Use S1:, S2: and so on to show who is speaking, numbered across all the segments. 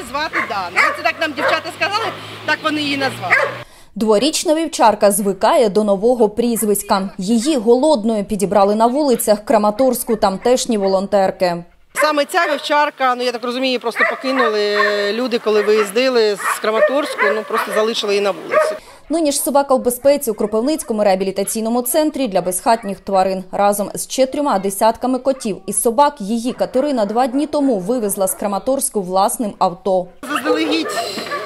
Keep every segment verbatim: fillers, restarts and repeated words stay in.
S1: звати Дана. Це так нам дівчата сказали, так вони її назвали.
S2: Дворічна вівчарка звикає до нового прізвиська. Її голодною підібрали на вулицях Краматорську тамтешні волонтерки.
S1: Саме ця вівчарка, ну я так розумію, просто покинули люди, коли виїздили з Краматорську, ну просто залишили її на вулиці.
S2: Нині ж собака в безпеці у Кропивницькому реабілітаційному центрі для безхатніх тварин. Разом з чотирма десятками котів і собак її Катерина два дні тому вивезла з Краматорську власним авто.
S1: Заздалегідь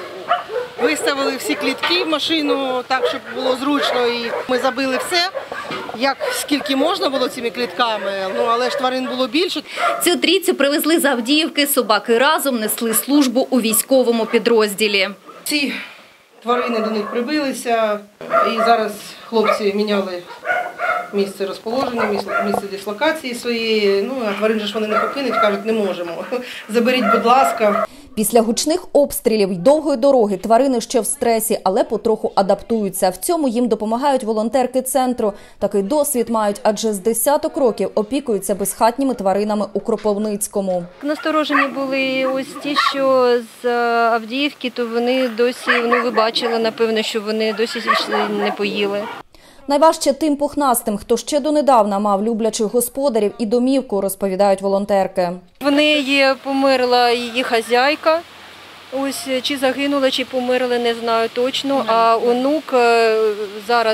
S1: виставили всі клітки в машину так, щоб було зручно. І ми забили все, як скільки можна було цими клітками, ну але ж тварин було більше.
S3: Цю трійцю привезли з Авдіївки, собаки разом несли службу у військовому підрозділі.
S1: Ці тварини до них прибилися, і зараз хлопці міняли місце розположення, місце дислокації своєї. Ну, а тварин же ж вони не покинуть, кажуть, не можемо. Заберіть, будь ласка.
S2: Після гучних обстрілів й довгої дороги тварини ще в стресі, але потроху адаптуються. В цьому їм допомагають волонтерки центру. Такий досвід мають, адже з десяток років опікуються безхатніми тваринами у Кропивницькому.
S4: Насторожені були ось ті, що з Авдіївки, то вони досі, ну ви бачили, напевно, що вони досі не поїли.
S2: Найважче тим пухнастим, хто ще донедавна мав люблячих господарів і домівку, розповідають волонтерки.
S4: В неї померла її хазяйка, ось чи загинула, чи померла, не знаю точно, а онук зараз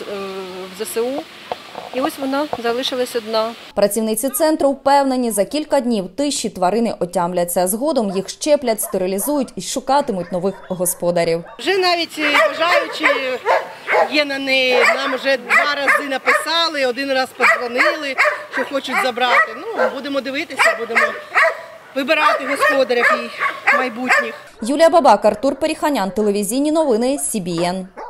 S4: в ЗСУ. І ось вона залишилась одна.
S2: Працівниці центру впевнені, за кілька днів тиші тварини отямляться. Згодом їх щеплять, стерилізують і шукатимуть нових господарів.
S1: Вже навіть бажаючи є на неї, нам вже два рази написали, один раз подзвонили, що хочуть забрати. Ну, будемо дивитися, будемо вибирати господарів і майбутніх.
S2: Юлія Бабак, Артур Періханян, телевізійні новини Сі Бі Ен.